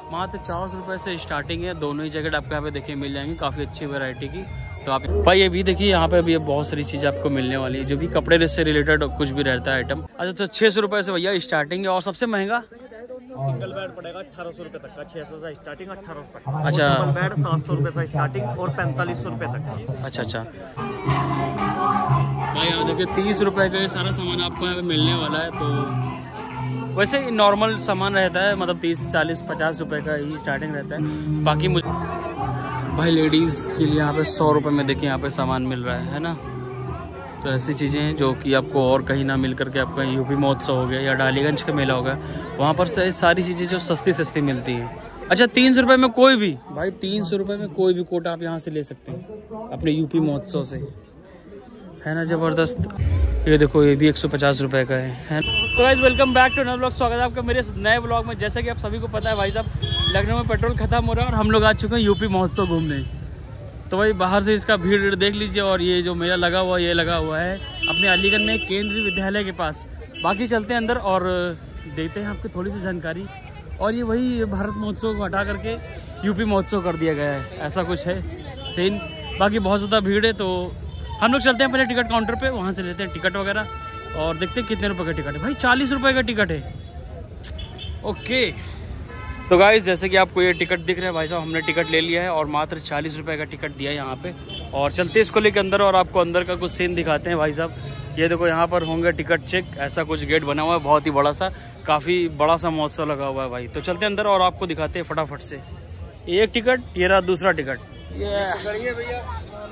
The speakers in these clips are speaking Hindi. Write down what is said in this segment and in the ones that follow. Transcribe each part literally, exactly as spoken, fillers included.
मात्र चार सौ रुपये से स्टार्टिंग है। दोनों ही जैकेट आपको यहाँ पे देखिए मिल जाएंगी, काफ़ी अच्छी वैरायटी की। तो आप भाई ये भी देखिए यहाँ पे भी बहुत सारी चीज़ें आपको मिलने वाली है, जो भी कपड़े से रिलेटेड कुछ भी रहता है आइटम। अच्छा तो छः सौ रुपये से भैया स्टार्टिंग है। और सबसे महंगा सिंगल बेड पड़ेगा अठारह सौ रुपये तक का, छह सौ से स्टार्टिंग, अठारह सौ तक। अच्छा डबल बेड सात सौ रुपये से स्टार्टिंग और पैंतालीस सौ रुपये तक का। अच्छा अच्छा भाई यहाँ देखिए तीस रुपये का सारा सामान आपको यहाँ पे मिलने वाला है। तो वैसे नॉर्मल सामान रहता है, मतलब तीस चालीस पचास रुपये का ही स्टार्टिंग रहता है। बाकी मुझे भाई लेडीज़ के लिए यहाँ पे सौ रुपये में देखिए यहाँ पे सामान मिल रहा है है ना। तो ऐसी चीज़ें हैं जो कि आपको और कहीं ना मिल करके, आपका यूपी महोत्सव हो गया या डालीगंज का मेला होगा, वहाँ पर से सारी चीज़ें जो सस्ती सस्ती मिलती हैं। अच्छा तीन सौ रुपये में कोई भी भाई तीन सौ रुपये में कोई भी कोट आप यहाँ से ले सकते हैं अपने यूपी महोत्सव से, है ना। ज़बरदस्त। ये देखो ये भी एक सौ पचास रुपये का है, है। तो guys welcome back to another blog. स्वागत है आपका मेरे नए ब्लॉग में। जैसा कि आप सभी को पता है भाई साहब, लखनऊ में पेट्रोल खत्म हो रहा है और हम लोग आ चुके हैं यूपी महोत्सव घूमने। तो भाई बाहर से इसका भीड़ देख लीजिए। और ये जो मेला लगा हुआ है, ये लगा हुआ है अपने अलीगढ़ में केंद्रीय विद्यालय के पास। बाकी चलते हैं अंदर और देते हैं आपको थोड़ी सी जानकारी। और ये वही भारत महोत्सव को हटा करके यूपी महोत्सव कर दिया गया है, ऐसा कुछ है सीन। बाकी बहुत ज़्यादा भीड़ है, तो हम लोग चलते हैं पहले टिकट काउंटर पे, वहाँ से लेते हैं टिकट वगैरह और देखते हैं कितने रुपए का टिकट है। भाई चालीस रुपए का टिकट है। ओके तो गाइस जैसे कि आपको ये टिकट दिख रहा है भाई साहब, हमने टिकट ले लिया है और मात्र चालीस रुपए का टिकट दिया है यहाँ पे। और चलते इसको लेके अंदर और आपको अंदर का कुछ सीन दिखाते हैं भाई साहब। ये देखो यहाँ पर होंगे टिकट चेक, ऐसा कुछ गेट बना हुआ है बहुत ही बड़ा सा, काफ़ी बड़ा सा महोत्सव लगा हुआ है भाई। तो चलते अंदर और आपको दिखाते हैं फटाफट से। एक टिकट, ये रहा दूसरा टिकट। ये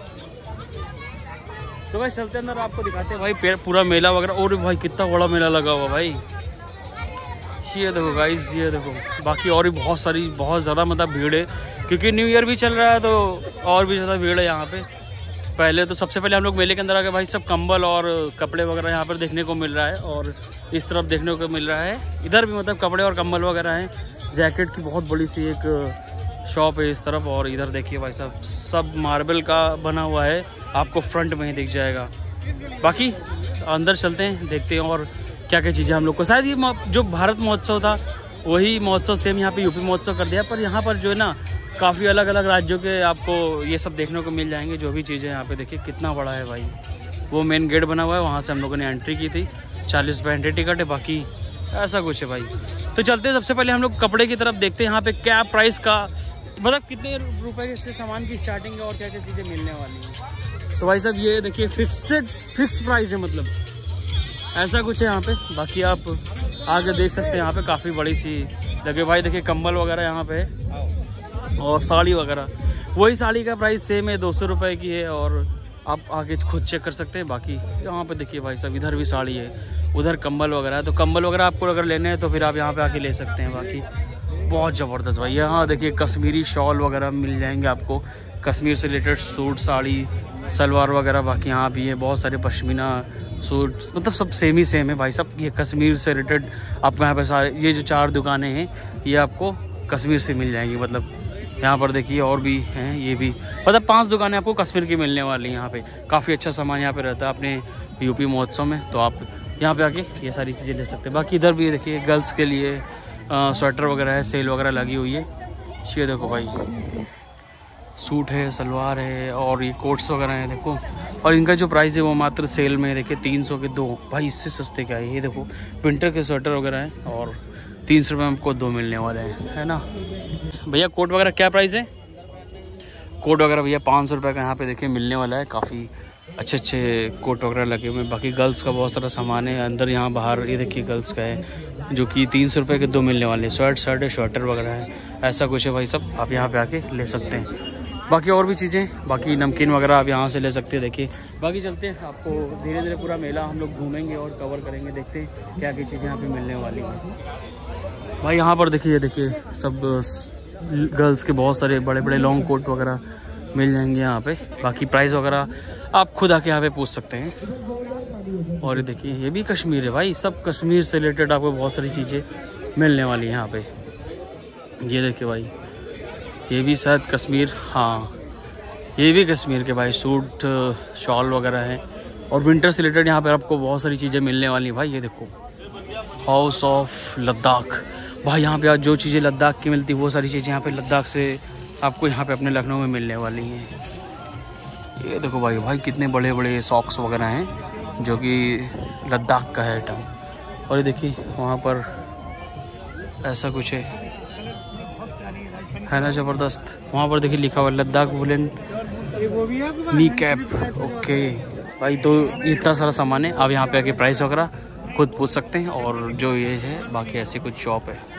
तो भाई चलते अंदर आपको दिखाते हैं भाई पूरा मेला वगैरह। और भाई कितना बड़ा मेला लगा हुआ भाई, ये देखो गाइस, ये देखो। बाकी और भी बहुत सारी बहुत ज़्यादा मतलब भीड़ है, क्योंकि न्यू ईयर भी चल रहा है, तो और भी ज़्यादा भीड़ है यहाँ पे। पहले तो सबसे पहले हम लोग मेले के अंदर आ गए भाई, सब कंबल और कपड़े वगैरह यहाँ पर देखने को मिल रहा है। और इस तरफ देखने को मिल रहा है, इधर भी मतलब कपड़े और कंबल वगैरह हैं। जैकेट की बहुत बड़ी सी एक शॉप है इस तरफ। और इधर देखिए भाई साहब, सब मार्बल का बना हुआ है, आपको फ्रंट में ही दिख जाएगा। बाकी अंदर चलते हैं, देखते हैं और क्या क्या चीज़ें हम लोग को। शायद ये जो भारत महोत्सव था वही महोत्सव सेम यहाँ पे यूपी महोत्सव कर दिया, पर यहाँ पर जो है ना काफ़ी अलग अलग राज्यों के आपको ये सब देखने को मिल जाएंगे, जो भी चीज़ें यहाँ पे देखिए कितना बड़ा है भाई। वो मेन गेट बना हुआ है, वहाँ से हम लोगों ने एंट्री की थी। चालीस रुपये एंट्री टिकट है, बाकी ऐसा कुछ है भाई। तो चलते हैं, सबसे पहले हम लोग कपड़े की तरफ देखते हैं यहाँ पे क्या प्राइस का, मतलब कितने रुपए से सामान की स्टार्टिंग है और क्या क्या चीज़ें मिलने वाली हैं। तो भाई साहब ये देखिए फिक्सड फिक्स प्राइस है, मतलब ऐसा कुछ है यहाँ पे। बाकी आप आगे देख सकते हैं, यहाँ पे काफ़ी बड़ी सी लगे भाई। देखिए कंबल वगैरह यहाँ पे और साड़ी वगैरह, वही साड़ी का प्राइस सेम है, दो सौ रुपये की है। और आप आगे खुद चेक कर सकते हैं। बाकी यहाँ पे देखिए भाई साहब, इधर भी साड़ी है, उधर कंबल वगैरह है। तो कंबल वगैरह आपको अगर लेने हैं तो फिर आप यहाँ पे आके ले सकते हैं। बाकी बहुत ज़बरदस्त भाई, यहाँ देखिए कश्मीरी शॉल वगैरह मिल जाएंगे आपको, कश्मीर से रिलेटेड सूट, साड़ी, सलवार वगैरह। बाकी यहाँ भी है बहुत सारे पश्मीना सूट, मतलब सब सेम ही सेम है भाई साहब। ये कश्मीर से रिलेटेड आपको यहाँ पे सारे, ये जो चार दुकानें हैं ये आपको कश्मीर से मिल जाएंगी। मतलब यहाँ पर देखिए और भी हैं, ये भी मतलब पांच दुकानें आपको कश्मीर की मिलने वाली हैं। यहाँ पे काफ़ी अच्छा सामान यहाँ पे रहता है अपने यूपी महोत्सव में, तो आप यहाँ पे आके ये सारी चीज़ें ले सकते हैं। बाकी इधर भी देखिए गर्ल्स के लिए स्वेटर वगैरह है, सेल वगैरह लगी हुई है। ये देखो भाई सूट है, सलवार है और ये कोट्स वगैरह हैं देखो। और इनका जो प्राइस है वो मात्र सेल में देखिए तीन सौ के दो भाई, इससे सस्ते क्या है। ये देखो विंटर के स्वेटर वगैरह हैं और तीन सौ रुपये में आपको दो मिलने वाले हैं, है ना भैया। कोट वगैरह क्या प्राइस है? कोट वगैरह भैया पाँच सौ रुपये का यहाँ पे देखिए मिलने वाला है। काफ़ी अच्छे अच्छे कोट वगैरह लगे हुए हैं। बाकी गर्ल्स का बहुत सारा सामान है अंदर, यहाँ बाहर ये देखिए गर्ल्स का है जो कि तीन सौ रुपये के दो मिलने वाले हैं। स्वेट शर्ट है, स्वेटर वगैरह है, ऐसा कुछ है भाई सब। आप यहाँ पे आके ले सकते हैं। बाकी और भी चीज़ें, बाकी नमकीन वगैरह आप यहाँ से ले सकते हैं। देखिए बाकी चलते हैं, आपको धीरे धीरे पूरा मेला हम लोग घूमेंगे और कवर करेंगे, देखते हैं क्या क्या चीज़ें यहाँ पे मिलने वाली हैं भाई। यहाँ पर देखिए देखिए सब गर्ल्स के बहुत सारे बड़े बड़े लॉन्ग कोट वगैरह मिल जाएंगे यहाँ पे। बाकी प्राइस वगैरह आप खुद आके यहाँ पे पूछ सकते हैं। और ये देखिए ये भी कश्मीर है भाई, सब कश्मीर से रिलेटेड आपको बहुत सारी चीज़ें मिलने वाली हैं यहाँ पे। ये देखिए भाई, ये भी शायद कश्मीर, हाँ ये भी कश्मीर के भाई सूट शॉल वगैरह हैं। और विंटर से रिलेटेड यहाँ पर आपको बहुत सारी चीज़ें मिलने वाली हैं भाई। ये देखो हाउस ऑफ लद्दाख, भाई यहाँ पे आज जो चीज़ें लद्दाख की मिलती वो सारी चीज़ें यहाँ पे लद्दाख से आपको यहाँ पे अपने लखनऊ में मिलने वाली हैं। ये देखो भाई भाई कितने बड़े बड़े सॉक्स वगैरह हैं जो कि लद्दाख का है आइटम। और ये देखिए वहाँ पर ऐसा कुछ है है ना ज़बरदस्त। वहाँ पर देखिए लिखा हुआ Ladakh woolen knee cap. Okay भाई तो इतना सारा सामान है। आप यहाँ पे आके प्राइस वगैरह खुद पूछ सकते हैं। और जो ये है बाकी ऐसी कुछ शॉप है।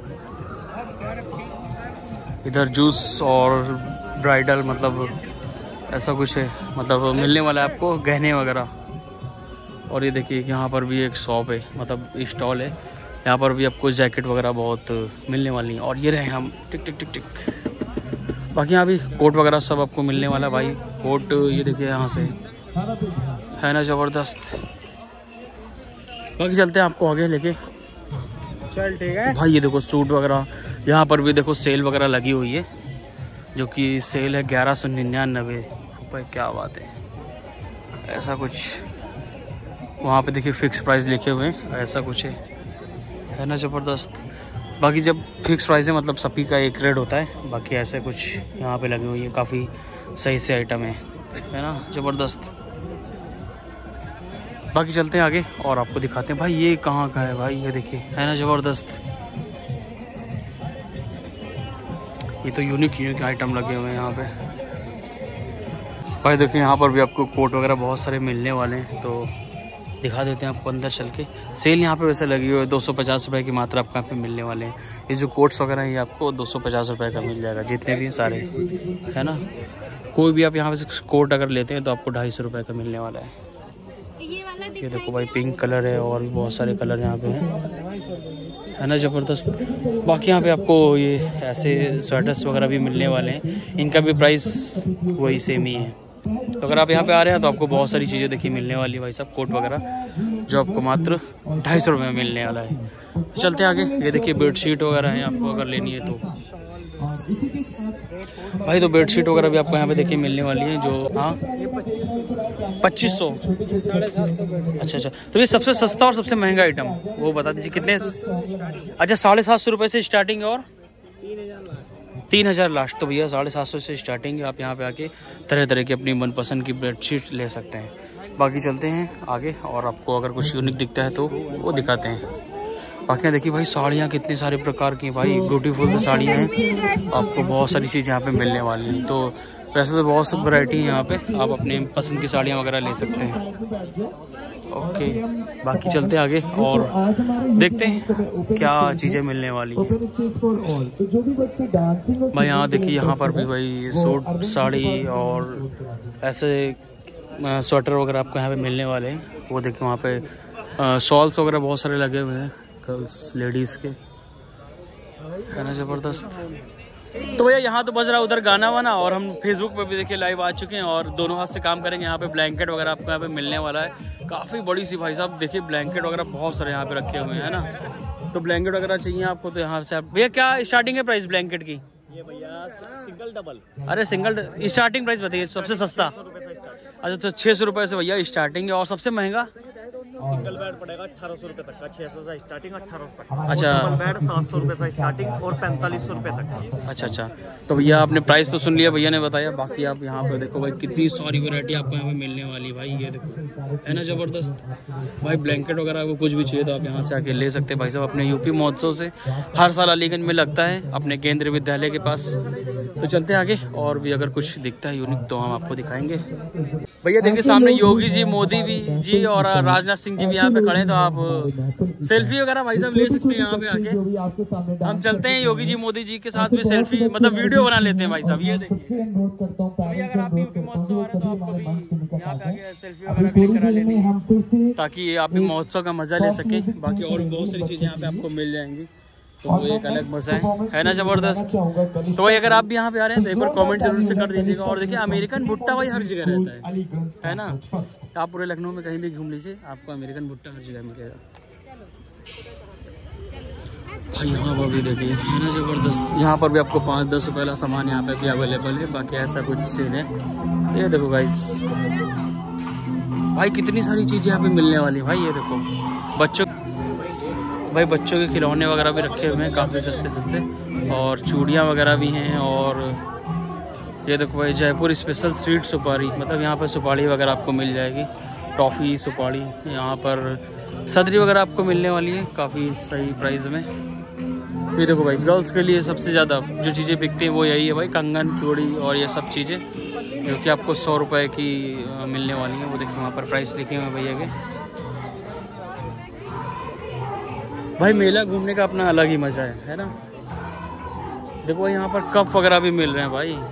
इधर जूस और ब्राइडल मतलब ऐसा कुछ है, मतलब मिलने वाला है आपको गहने वगैरह। और ये देखिए यहाँ पर भी एक शॉप है, मतलब स्टॉल है। यहाँ पर भी आपको जैकेट वगैरह बहुत मिलने वाली हैं। और ये रहे हम टिक टिक टिक टिक। बाकी यहाँ भी कोट वगैरह सब आपको मिलने वाला है भाई। कोट ये देखिए यहाँ से है ना ज़बरदस्त। बाकी चलते हैं आपको आगे लेके। चल ठीक है भाई ये देखो सूट वगैरह यहाँ पर भी देखो सेल वगैरह लगी हुई है, जो कि सेल है ग्यारह सौ निन्यानवे रुपये। क्या बात है, ऐसा कुछ वहाँ पे देखिए फिक्स प्राइस लिखे हुए हैं, ऐसा कुछ है है ना ज़बरदस्त। बाकी जब फिक्स प्राइस है मतलब सभी का एक रेट होता है। बाकी ऐसे कुछ यहाँ पे लगी हुई है, काफ़ी सही से आइटम है है ना ज़बरदस्त। बाकी चलते हैं आगे और आपको दिखाते हैं। भाई ये कहाँ का है भाई, ये देखिए है ना ज़बरदस्त। ये तो यूनिक यूनिक आइटम लगे हुए हैं यहाँ पे भाई। देखिए यहाँ पर भी आपको कोट वगैरह बहुत सारे मिलने वाले हैं, तो दिखा देते हैं आपको अंदर चल के। सेल यहाँ पे वैसे लगी हुई है, दो सौ पचास रुपये की मात्रा आपको यहाँ पे मिलने वाले हैं। ये जो कोट्स वगैरह हैं ये आपको दो सौ पचास रुपये का मिल जाएगा, जितने भी सारे है ना। कोई भी आप यहाँ पे कोट अगर लेते हैं तो आपको ढाई सौ रुपये का मिलने वाला है। ये देखो भाई पिंक कलर है और भी बहुत सारे कलर यहाँ पे हैं है ना ज़बरदस्त। बाकी यहाँ पे आपको ये ऐसे स्वेटर्स वगैरह भी मिलने वाले हैं, इनका भी प्राइस वही सेम ही है। तो अगर आप यहाँ पे आ रहे हैं तो आपको बहुत सारी चीज़ें देखिए मिलने वाली भाई साहब, कोट वगैरह जो आपको मात्र ढाई सौ रुपये में मिलने वाला है। तो चलते हैं आगे। ये देखिए बेडशीट वगैरह हैं, आपको अगर लेनी है तो भाई तो बेडशीट वगैरह भी आपको यहाँ पे देखिए मिलने वाली है। जो हाँ पच्चीस सौ अच्छा अच्छा। तो ये सबसे सस्ता और सबसे महंगा आइटम वो बता दीजिए कितने। अच्छा साढ़े सात सौ रुपये से स्टार्टिंग है और तीन हज़ार लास्ट। तो भैया साढ़े सात सौ से स्टार्टिंग है, आप यहाँ पे आके तरह तरह की अपनी मनपसंद की बेडशीट ले सकते हैं। बाकी चलते हैं आगे और आपको अगर कुछ यूनिक दिखता है तो वो दिखाते हैं। बाकी देखिए भाई साड़ियाँ कितने सारे प्रकार की भाई ब्यूटीफुल साड़ियाँ हैं, आपको बहुत सारी चीज़ यहाँ पे मिलने वाली हैं। तो वैसे तो बहुत सी वैरायटी है यहाँ पे, आप अपने पसंद की साड़ियाँ वगैरह ले सकते हैं। ओके बाकी चलते हैं आगे और देखते हैं क्या चीज़ें मिलने वाली हैं। भाई यहाँ देखिए यहाँ पर भी भाई सूट साड़ी और ऐसे स्वेटर वगैरह आपको यहाँ पे मिलने वाले हैं। वो देखिए वहाँ पे शॉल्स वगैरह बहुत सारे लगे हुए हैं गर्ल्स लेडीज़ के, है ना ज़बरदस्त। तो भैया यहाँ तो बज रहा है उधर गाना वाना, और हम फेसबुक पे भी देखिए लाइव आ चुके हैं और दोनों हाथ से काम करेंगे। यहाँ पे ब्लैंकेट वगैरह आपको यहाँ पे मिलने वाला है, काफ़ी बड़ी सी भाई साहब देखिए ब्लैंकेट वगैरह बहुत सारे यहाँ पे रखे हुए हैं ना। तो ब्लैंकेट वगैरह चाहिए आपको तो यहाँ से आप भैया क्या स्टार्टिंग है प्राइस ब्लैंकेट की? ये भैया सिंगल डबल। अरे सिंगल स्टार्टिंग प्राइस बताइए सबसे सस्ता। अच्छा तो छः सौ रुपये से भैया स्टार्टिंग है, और सबसे महंगा सिंगल बेड पड़ेगा अठारह सौ रुपये तक का, छह सौ से स्टार्टिंग अठारह सौ तक। अच्छा डबल बेड सात सौ रुपये से स्टार्टिंग और पैंतालीस सौ रुपये तक का। अच्छा अच्छा। तो भैया आपने प्राइस तो सुन लिया, भैया ने बताया। बाकी आप यहाँ पे देखो भाई कितनी सारी वैरायटी आपको यहाँ पे मिलने वाली भाई, ये देखो है ना ज़बरदस्त। भाई ब्लैंकेट वगैरह आपको कुछ भी चाहिए तो आप यहाँ से आके ले सकते हैं भाई साहब। अपने यूपी महोत्सव से हर साल अलीगंज में लगता है अपने केंद्रीय विद्यालय के पास। तो चलते हैं आगे और भी अगर कुछ दिखता है यूनिक तो हम आपको दिखाएंगे। भैया देखिए सामने योगी जी, मोदी भी जी और राजनाथ सिंह जी भी यहाँ पे खड़े हैं, तो आप सेल्फी वगैरह भाई साहब ले सकते हैं यहाँ पे आके। हम चलते हैं योगी जी मोदी जी के साथ भी सेल्फी मतलब वीडियो बना लेते हैं भाई साहब। ये देखिए अभी अगर आप यूपी महोत्सव आ रहे तो आपको भी यहाँ पे आके सेल्फी वगैरह क्लिक करा लेनी है, ताकि आप भी महोत्सव का मजा ले सके। बाकी और भी बहुत सारी चीजें यहाँ पे आपको मिल जाएंगी, तो वो एक अलग मजा है, है ना ज़बरदस्त। तो भाई अगर आप भी यहाँ पे आ रहे हैं तो एक बार कमेंट जरूर से कर दीजिएगा। और देखिए अमेरिकन भुट्टा भाई हर जगह रहता है, है ना। आप पूरे लखनऊ में कहीं भी घूम लीजिए आपको अमेरिकन भुट्टा हर जगह मिलेगा भाई। यहाँ पर भी देखिए है ना ज़बरदस्त, यहाँ पर भी आपको पाँच दस रुपये वाला सामान यहाँ पे भी अवेलेबल है। बाकी ऐसा कुछ सीन है, ये देखो गाइस भाई कितनी सारी चीज़ें यहाँ पे मिलने वाली भाई। ये देखो बच्चों भाई बच्चों के खिलौने वगैरह भी रखे हुए हैं काफ़ी सस्ते सस्ते, और चूड़ियाँ वगैरह भी हैं। और ये देखो भाई जयपुर स्पेशल स्वीट सुपारी, मतलब यहाँ पर सुपारी वगैरह आपको मिल जाएगी, टॉफ़ी सुपारी। यहाँ पर सदरी वगैरह आपको मिलने वाली है काफ़ी सही प्राइस में। ये देखो भाई गर्ल्स के लिए सबसे ज़्यादा जो चीज़ें बिकती हैं वो यही है भाई, कंगन, चूड़ी और ये सब चीज़ें जो कि आपको सौ रुपये की मिलने वाली हैं। वो देखिए वहाँ पर प्राइस लिखे हुए हैं भैया के। भाई मेला घूमने का अपना अलग ही मज़ा है, है ना। देखो भाई यहाँ पर कप वगैरह भी मिल रहे हैं भाई।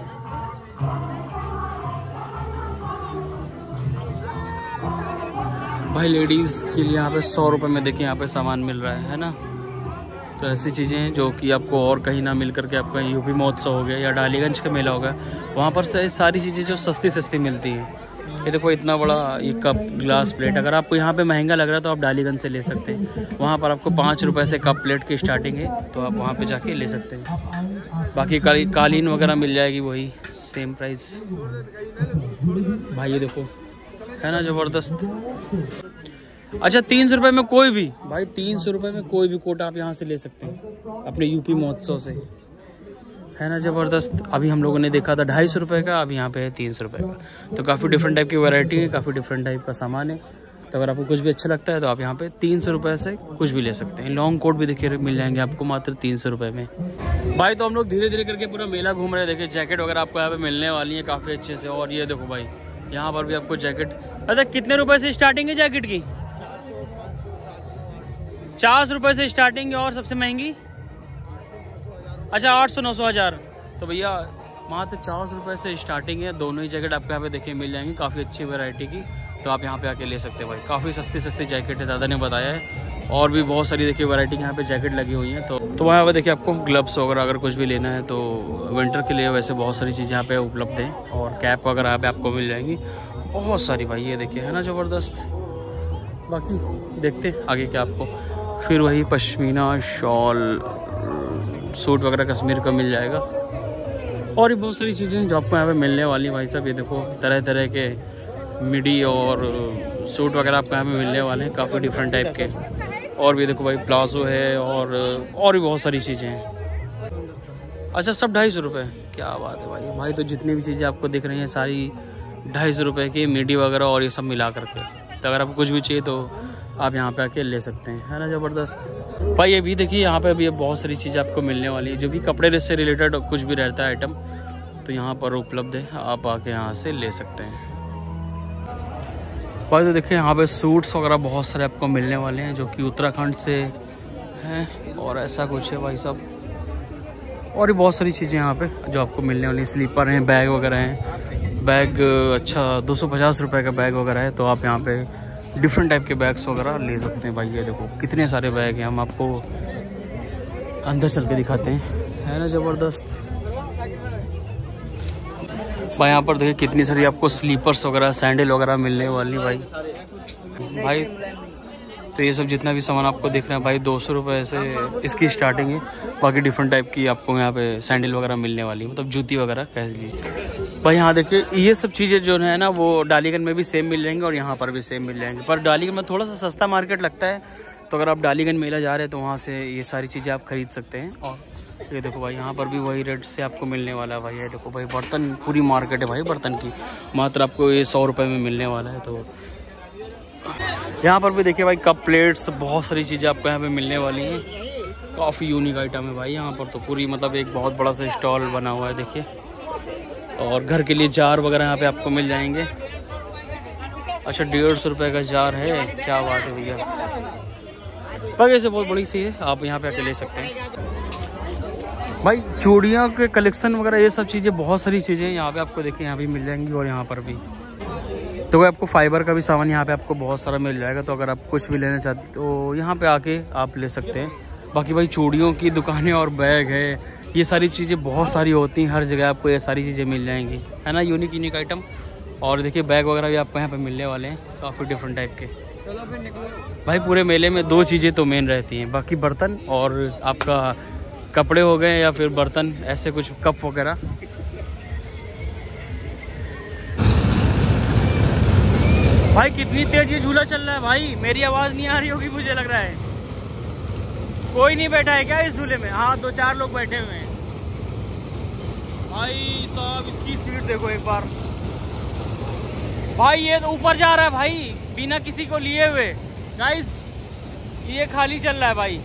भाई लेडीज़ के लिए यहाँ पे सौ रुपये में देखिए यहाँ पे सामान मिल रहा है है ना। तो ऐसी चीज़ें हैं जो कि आपको और कहीं ना मिल करके, आपका यूपी महोत्सव हो गया या डालीगंज का मेला होगा, वहाँ पर से सारी चीज़ें जो सस्ती सस्ती मिलती हैं। ये देखो इतना बड़ा ये कप, ग्लास, प्लेट, अगर आपको यहाँ पे महंगा लग रहा है तो आप डालीगंज से ले सकते हैं। वहाँ पर आपको पाँच रुपये से कप प्लेट की स्टार्टिंग है, तो आप वहाँ पे जाके ले सकते हैं। बाकी काली कालीन वगैरह मिल जाएगी वही सेम प्राइस। भाई ये देखो है ना ज़बरदस्त। अच्छा तीन सौ रुपये में कोई भी, भाई तीन सौ रुपये में कोई भी कोट आप यहाँ से ले सकते हैं अपने यूपी महोत्सव से, है ना ज़बरदस्त। अभी हम लोगों ने देखा था ढाई सौ रुपये का, अब यहाँ पे है तीन सौ रुपये का। तो काफ़ी डिफरेंट टाइप की वैरायटी है, काफ़ी डिफरेंट टाइप का सामान है। तो अगर आपको कुछ भी अच्छा लगता है तो आप यहाँ पे तीन सौ रुपये से कुछ भी ले सकते हैं। लॉन्ग कोट भी देखिए मिल जाएंगे आपको मात्र तीन सौ रुपये में। भाई तो हम लोग धीरे धीरे करके पूरा मेला घूम रहे हैं। देखिए जैकेट वगैरह आपको यहाँ पे मिलने वाली है काफ़ी अच्छे से। और ये देखो भाई यहाँ पर भी आपको जैकेट, अच्छा कितने रुपए से स्टार्टिंग है जैकेट की? चार सौ रुपये से स्टार्टिंग है। और सबसे महंगी अच्छा आठ सौ नौ सौ हज़ार। तो भैया मात्र चार सौ रुपये से स्टार्टिंग है। दोनों ही जैकेट आपको यहाँ पे देखिए मिल जाएंगी काफ़ी अच्छी वैरायटी की। तो आप यहाँ पे आके ले सकते हैं भाई, काफ़ी सस्ती सस्ती जैकेट है, दादा ने बताया है। और भी बहुत सारी देखिए वैरायटी यहाँ पे जैकेट लगी हुई हैं। तो तो वहाँ पर देखिए आपको ग्लव्स वगैरह अगर कुछ भी लेना है तो विंटर के लिए वैसे बहुत सारी चीज़ें यहाँ पे उपलब्ध हैं। और कैप वगैरह यहाँ पे आपको मिल जाएंगी बहुत सारी भाई। ये देखिए है ना ज़बरदस्त। बाकी देखते आगे क्या आपको फिर वही पश्मीना शॉल, सूट वगैरह कश्मीर का मिल जाएगा। और भी बहुत सारी चीज़ें जो आपको यहाँ पे मिलने वाली भाई साहब। ये देखो तरह तरह के मिडी और सूट वगैरह आपको यहाँ पे मिलने वाले हैं काफ़ी डिफरेंट टाइप के। और भी देखो भाई प्लाजो है और और भी बहुत सारी चीज़ें हैं। अच्छा सब ढाई सौ रुपये, क्या बात है भाई। भाई तो जितनी भी चीज़ें आपको दिख रही हैं सारी ढाई सौ रुपये की, मिडी वगैरह और ये सब मिला करके। तो अगर आपको कुछ भी चाहिए तो आप यहाँ पे आके ले सकते हैं, है ना ज़बरदस्त। भाई ये भी देखिए यहाँ पे भी बहुत सारी चीज़ें आपको मिलने वाली है जो भी कपड़े से रिलेटेड कुछ भी रहता है आइटम, तो यहाँ पर उपलब्ध है, आप आके यहाँ से ले सकते हैं। भाई तो देखिए यहाँ पे सूट्स वगैरह बहुत सारे आपको मिलने वाले हैं जो कि उत्तराखंड से हैं और ऐसा कुछ है भाई साहब। और भी बहुत सारी चीज़ें यहाँ पे जो आपको मिलने वाली, स्लीपर हैं, बैग वगैरह हैं। बैग अच्छा दो सौ पचास रुपये का बैग वगैरह है, तो आप यहाँ पे डिफरेंट टाइप के बैग्स वगैरह ले सकते हैं भाई। ये देखो कितने सारे बैग हैं, हम आपको अंदर चल के दिखाते हैं, है ना ज़बरदस्त। भाई यहाँ पर देखिए कितनी सारी आपको स्लीपर्स वगैरह, सैंडल वगैरह मिलने वाली भाई। भाई तो ये सब जितना भी सामान आपको दिख रहा है भाई दो सौ रुपये से इसकी स्टार्टिंग है। बाकी डिफरेंट टाइप की आपको यहाँ पे सैंडल वगैरह मिलने वाली है, मतलब जूती वगैरह कह लीजिए। भाई यहाँ देखिए ये सब चीज़ें जो है ना वो डालीगंज में भी सेम मिल जाएंगी और यहाँ पर भी सेम मिल जाएंगे। पर डालीगंज में थोड़ा सा सस्ता मार्केट लगता है, तो अगर आप डालीगंज मेला जा रहे हैं तो वहाँ से ये सारी चीज़ें आप खरीद सकते हैं। और ये देखो भाई यहाँ पर भी वही रेट से आपको मिलने वाला है भाई। ये देखो भाई बर्तन, पूरी मार्केट है भाई बर्तन की, मात्र आपको ये सौ रुपये में मिलने वाला है। तो यहाँ पर भी देखिए भाई कप प्लेट्स, बहुत सारी चीज़ें आपको यहाँ पे मिलने वाली हैं। काफ़ी यूनिक आइटम है भाई यहाँ पर, तो पूरी मतलब एक बहुत बड़ा सा स्टॉल बना हुआ है देखिए। और घर के लिए जार वगैरह यहाँ पे आपको मिल जाएंगे। अच्छा डेढ़ सौ रुपये का जार है, क्या बात है भैया। पर ऐसे बहुत बड़ी सी है, आप यहाँ पे आके ले सकते हैं भाई। चूड़ियाँ के कलेक्शन वगैरह ये सब चीज़ें, बहुत सारी चीज़ें यहाँ पे आपको देखिए यहाँ भी मिल जाएंगी और यहाँ पर भी। तो आपको फाइबर का भी सामान यहाँ पे आपको बहुत सारा मिल जाएगा। तो अगर आप कुछ भी लेना चाहते तो यहाँ पे आके आप ले सकते हैं। बाकी भाई चूड़ियों की दुकानें और बैग है, ये सारी चीज़ें बहुत सारी होती हैं, हर जगह आपको ये सारी चीज़ें मिल जाएंगी, है ना, यूनिक यूनिक आइटम। और देखिए बैग वगैरह भी आपको यहाँ पे मिलने वाले हैं काफ़ी डिफरेंट टाइप के। चलो फिर निकलो भाई। पूरे मेले में दो चीज़ें तो मेन रहती हैं, बाकी बर्तन और आपका कपड़े हो गए या फिर बर्तन, ऐसे कुछ कप वगैरह। भाई कितनी तेज ये झूला चल रहा है भाई, मेरी आवाज़ नहीं आ रही होगी मुझे लग रहा है। कोई नहीं बैठा है क्या इस झूले में? हाँ दो चार लोग बैठे हुए हैं भाई साहब। इसकी स्पीड देखो एक बार भाई, ये तो ऊपर जा रहा है भाई बिना किसी को लिए हुए। गाइस ये खाली चल रहा है भाई।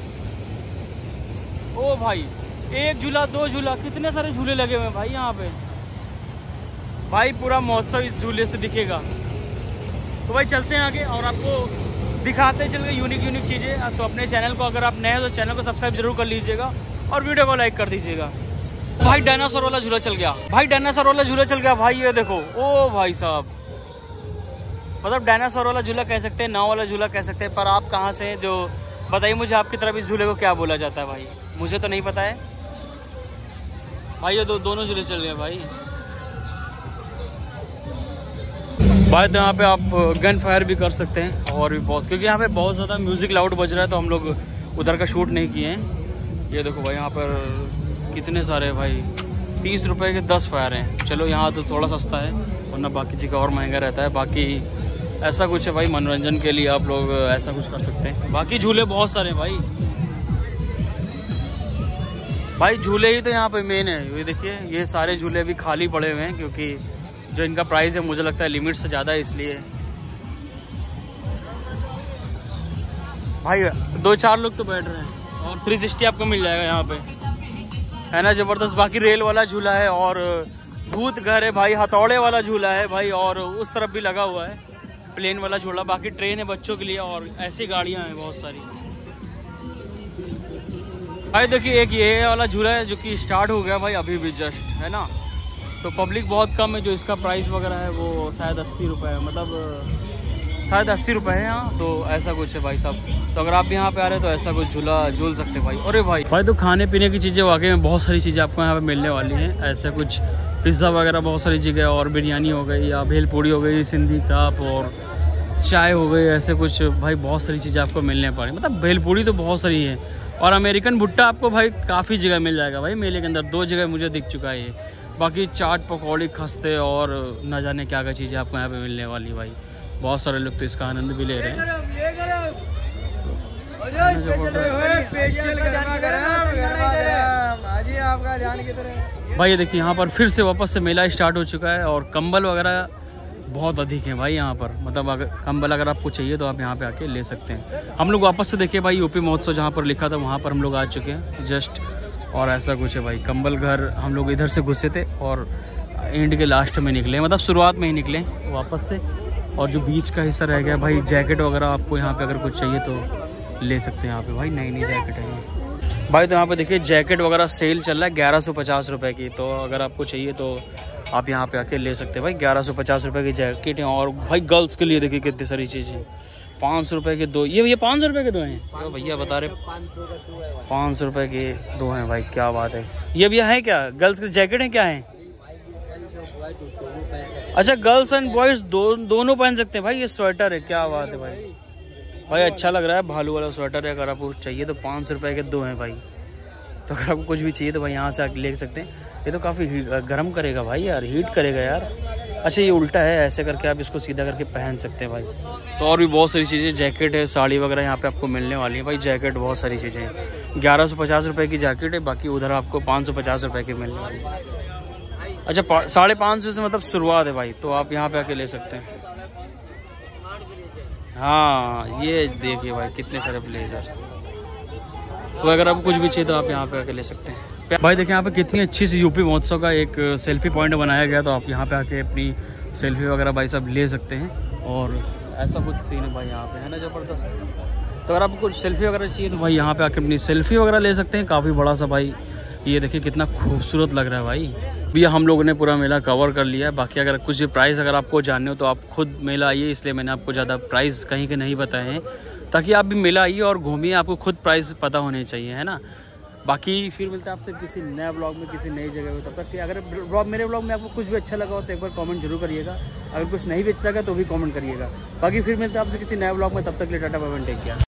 ओ भाई एक झूला दो झूला कितने सारे झूले लगे हुए हैं भाई यहाँ पे भाई। पूरा महोत्सव इस झूले से दिखेगा। तो भाई चलते हैं आगे और आपको दिखाते चल के यूनिक यूनिक चीज़ें। तो अपने चैनल को अगर आप नए हैं तो चैनल को सब्सक्राइब जरूर कर लीजिएगा और वीडियो को लाइक कर दीजिएगा। भाई डायनासोर वाला झूला चल गया भाई, डायनासोर वाला झूला चल गया भाई। ये देखो ओ भाई साहब, मतलब डायनासोर वाला झूला कह सकते हैं, नाव वाला झूला कह सकते हैं। पर आप कहाँ से हैं जो बताइए मुझे, आपकी तरफ इस झूले को क्या बोला जाता है भाई? मुझे तो नहीं पता है भाई। ये दो दोनों झूले चल रहे हैं भाई। भाई तो यहाँ पे आप गन फायर भी कर सकते हैं और भी बहुत, क्योंकि यहाँ पे बहुत ज़्यादा म्यूजिक लाउड बज रहा है तो हम लोग उधर का शूट नहीं किए हैं। ये देखो भाई यहाँ पर कितने सारे भाई, तीस रुपए के दस फायर हैं। चलो यहाँ तो थोड़ा सस्ता है, वरना बाकी जगह और महंगा रहता है। बाकी ऐसा कुछ है भाई, मनोरंजन के लिए आप लोग ऐसा कुछ कर सकते हैं। बाकी झूले बहुत सारे हैं भाई। भाई झूले ही तो यहाँ पे मेन है। ये देखिए ये सारे झूले अभी खाली पड़े हुए हैं क्योंकि जो इनका प्राइस है मुझे लगता है लिमिट से ज़्यादा है, इसलिए भाई दो चार लोग तो बैठ रहे हैं और थ्री सिक्सटी आपको मिल जाएगा यहाँ पे, है ना, जबरदस्त। बाकी रेल वाला झूला है और भूत घर है भाई, हथौड़े वाला झूला है भाई, और उस तरफ भी लगा हुआ है प्लेन वाला झूला। बाकी ट्रेन है बच्चों के लिए और ऐसी गाड़ियाँ हैं बहुत सारी भाई। देखिए एक ये वाला झूला है जो कि स्टार्ट हो गया भाई अभी भी जस्ट, है ना। तो पब्लिक बहुत कम है, जो इसका प्राइस वगैरह है वो शायद अस्सी रुपये है, मतलब शायद अस्सी रुपये है यहाँ। तो ऐसा कुछ है भाई साहब। तो अगर आप भी यहाँ पे आ रहे हैं तो ऐसा कुछ झूला झूल सकते हैं भाई। अरे भाई भाई तो खाने पीने की चीज़ें वाकई में बहुत सारी चीज़ें आपको यहाँ पे मिलने वाली हैं। ऐसे कुछ पिज़्ज़ा वगैरह बहुत सारी जगह, और बिरयानी हो गई या भेलपूड़ी हो गई, सिंधी चाप और चाय हो गई, ऐसे कुछ भाई बहुत सारी चीज़ें आपको मिलने पड़ी। मतलब भेलपूड़ी तो बहुत सारी है, और अमेरिकन भुट्टा आपको भाई काफ़ी जगह मिल जाएगा भाई। मेले के अंदर दो जगह मुझे दिख चुका है ये। बाकी चाट पकौड़ी खस्ते और न जाने क्या क्या चीज़ें आपको यहाँ पे मिलने वाली भाई। बहुत सारे लोग तो इसका आनंद भी ले रहे हैं। भाई ये देखिए यहाँ पर फिर से वापस से मेला स्टार्ट हो चुका है और कंबल वगैरह बहुत अधिक है भाई यहाँ पर। मतलब अगर कंबल अगर आपको चाहिए तो आप यहाँ पे आके ले सकते हैं। हम लोग वापस से देखिए भाई यूपी महोत्सव जहाँ पर लिखा था वहाँ पर हम लोग आ चुके हैं जस्ट। और ऐसा कुछ है भाई, कंबल घर हम लोग इधर से घुसे थे और एंड के लास्ट में निकले, मतलब शुरुआत में ही निकले वापस से। और जो बीच का हिस्सा रह गया भाई, जैकेट वगैरह आपको यहाँ पे अगर कुछ चाहिए तो ले सकते हैं यहाँ पे भाई। नई नई जैकेट है भाई। तो यहाँ पे देखिए जैकेट वगैरह सेल चल रहा है ग्यारह सौ पचास रुपये की। तो अगर आपको चाहिए तो आप यहाँ पे आके ले सकते हैं भाई। ग्यारह सौ पचास रुपये की जैकेट है। और भाई गर्ल्स के लिए देखिए कितनी सारी चीज़ें, पाँच सौ रुपये के दो। ये ये पाँच सौ रुपये के दो हैं तो भैया बता रहे पाँच सौ रुपये के दो हैं भाई। क्या बात है। ये भैया है क्या गर्ल्स के जैकेट है क्या है? अच्छा गर्ल्स एंड बॉयज दो, दोनों पहन सकते हैं भाई। ये स्वेटर है, क्या बात है भाई। भाई अच्छा लग रहा है, भालू वाला स्वेटर है। अगर आपको चाहिए तो पाँच सौ रुपये के दो हैं भाई। तो अगर आपको कुछ भी चाहिए तो भाई यहाँ से ले सकते हैं। ये तो काफ़ी गर्म करेगा भाई यार, हीट करेगा यार। अच्छा ये उल्टा है, ऐसे करके आप इसको सीधा करके पहन सकते हैं भाई। तो और भी बहुत सारी चीज़ें, जैकेट है, साड़ी वगैरह यहाँ पे आपको मिलने वाली है भाई। जैकेट बहुत सारी चीज़ें हैं। ग्यारह सौ पचास रुपये की जैकेट है, बाकी उधर आपको पाँच सौ पचास रुपये की मिलने वाली है। अच्छा साढ़े पाँच सौ से मतलब शुरुआत है भाई। तो आप यहाँ पे आके ले सकते हैं। हाँ ये देखिए भाई कितने सारे ब्लेजर। तो अगर आपको कुछ भी चाहिए तो आप यहाँ पे आके ले सकते हैं भाई। देखिए यहाँ पे कितनी अच्छी सी यूपी महोत्सव का एक सेल्फी पॉइंट बनाया गया। तो आप यहाँ पे आके अपनी सेल्फी वगैरह भाई सब ले सकते हैं। और ऐसा कुछ सीन है भाई यहाँ पे, है ना, ज़बरदस्त। तो अगर आपको कुछ सेल्फी वगैरह चाहिए तो भाई यहाँ पे आके अपनी सेल्फी वगैरह ले सकते हैं। काफ़ी बड़ा सा भाई, ये देखिए कितना खूबसूरत लग रहा है भाई। भैया हम लोगों ने पूरा मेला कवर कर लिया है। बाकी अगर कुछ भी प्राइस अगर आपको जानने हो तो आप खुद मेला आइए, इसलिए मैंने आपको ज़्यादा प्राइस कहीं के नहीं बताए हैं, ताकि आप भी मेला आइए और घूमिए, आपको खुद प्राइस पता होने चाहिए, है ना। बाकी फिर मिलते हैं आपसे किसी नए ब्लॉग में, किसी नई जगह में। तब तक कि अगर ब्लॉग मेरे ब्लॉग में आपको कुछ भी अच्छा लगा हो तो एक बार कमेंट जरूर करिएगा। अगर कुछ नहीं भी अच्छा लगा तो भी कमेंट करिएगा। बाकी फिर मिलते हैं आपसे किसी नए ब्लॉग में। तब तक ले tata bye bye, take care.